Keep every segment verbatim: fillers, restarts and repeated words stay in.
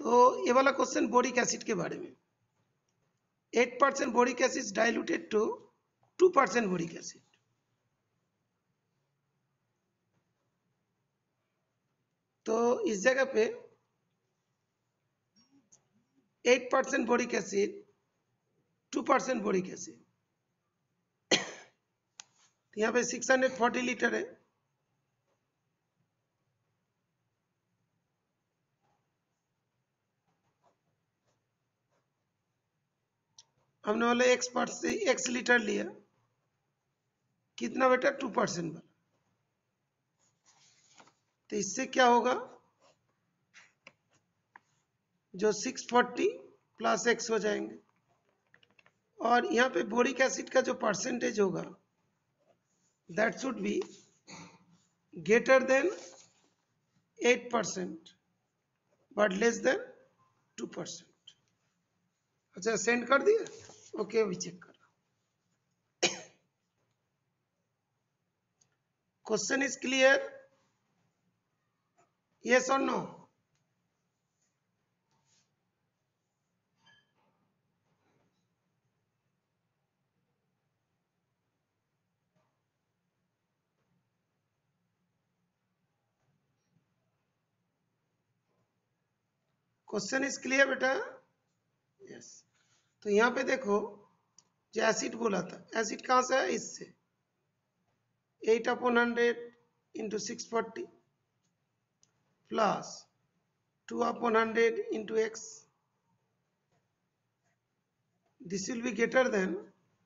तो ये वाला क्वेश्चन बोरिक एसिड के बारे में, eight percent boric acid diluted to two percent boric acid. तो इस जगह पे eight percent boric acid, two percent boric acid, यहाँ पे सिक्स हंड्रेड फोर्टी लीटर है। हमने वाले एक्स पर से एक्स लीटर लिया, कितना बेटा, टू परसेंट वाला। तो इससे क्या होगा, जो सिक्स फोर्टी प्लस एक्स हो जाएंगे, और यहाँ पे बोरिक एसिड का जो परसेंटेज होगा that should be greater than eight percent but less than two percent. अच्छा सेंड कर दिया, ओके अभी चेक कर। क्वेश्चन इज क्लियर, यस और नो? क्वेश्चन इज क्लियर बेटा? यस। तो यहाँ पे देखो, जो एसिड बोला था, एसिड कहाँ से है, इससे eight upon hundred into six forty plus two upon one hundred into x, this will be greater than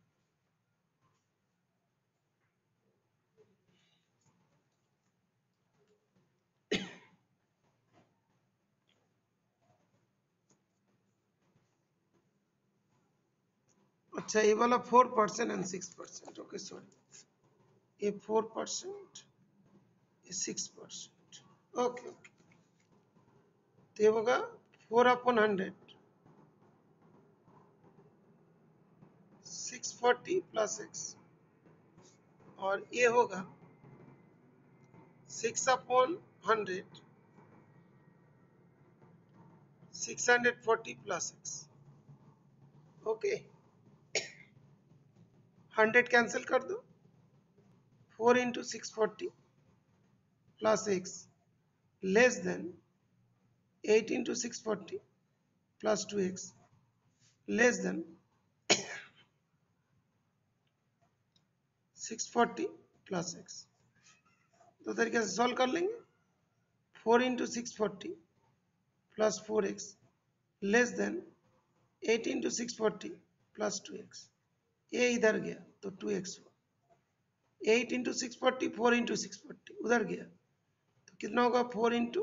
अच्छा ये वाला four percent and six percent, okay sorry, ये फोर परसेंट ये सिक्स परसेंट, ओके ओके। तो ये होगा four upon hundred six forty plus X, और ये होगा six upon hundred six hundred forty plus X, okay. Hundred cancel कर दो, four into six forty plus X less than eight into six forty plus two X less than six forty plus X. दो तरीके से solve कर लेंगे, four into six forty plus four X less than eight into six forty plus two X, ये इधर गया तो two X हुआ, eight into six forty four into six forty उधर गया तो कितना होगा, फोर इंटू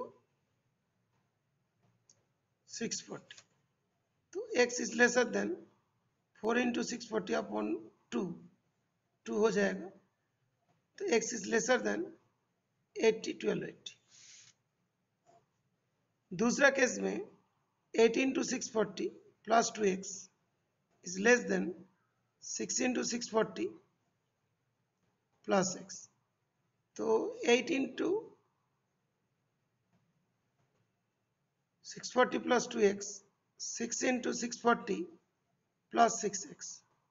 सिक्स फोर्टी, तो X is lesser than four into six forty upon two, two हो जाएगा, तो X is lesser than eighty twelve eighty. दूसरा केस में eight into six forty plus two X is less than six into six forty plus X, तो eight into six forty plus two X, six into six forty plus six X,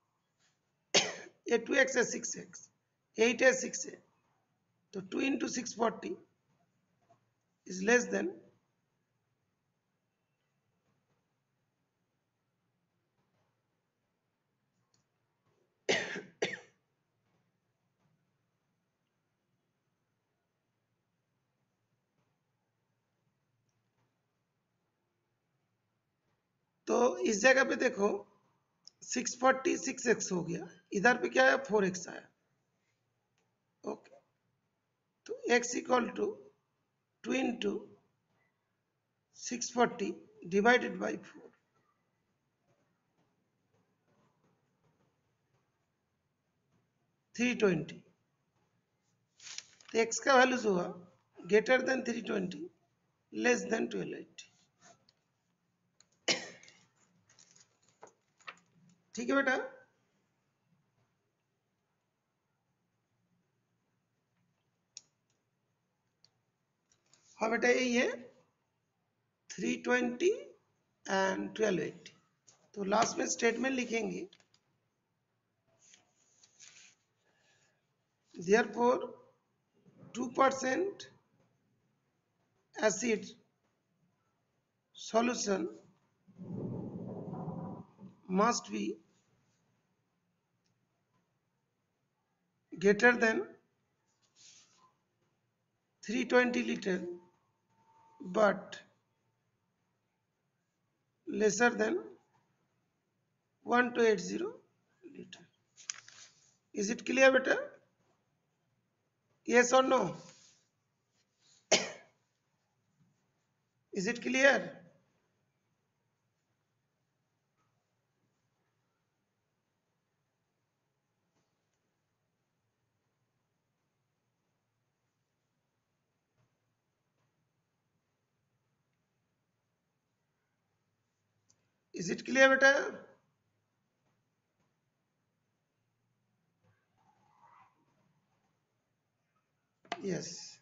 ये two X है six X, eight है six है, तो two into six forty is less than तो इस जगह पे देखो सिक्स फोर्टी सिक्स एक्स हो गया, इधर पे क्या आया, फोर एक्स आया, ओके। तो x equal to two into six forty divided by four, three twenty. तो x का वैल्यूज हुआ greater than three twenty less than twelve eighty, ठीक है बेटा। हाँ बेटा यही है, three twenty and twelve eighty. तो लास्ट में स्टेटमेंट लिखेंगे therefore two percent acid solution must be greater than three hundred twenty liter but lesser than one thousand eighty liter. Is it clear beta? Yes or no? Is it clear? Is it clear beta? Yes.